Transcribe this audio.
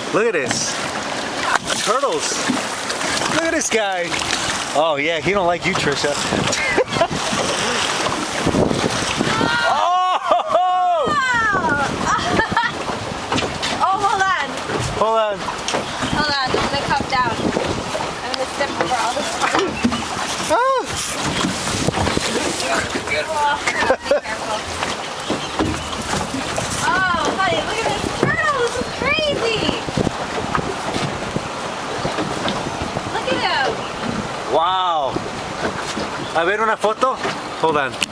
Look at this. Turtles. Look at this guy. Oh yeah, he don't like you, Trisha. Hold on. Hold on, I'm gonna come down. I'm gonna step over all this water. Oh. Be careful. Oh, honey, look at this turtle. This is crazy. Look at him. Wow. A ver una foto. Hold on.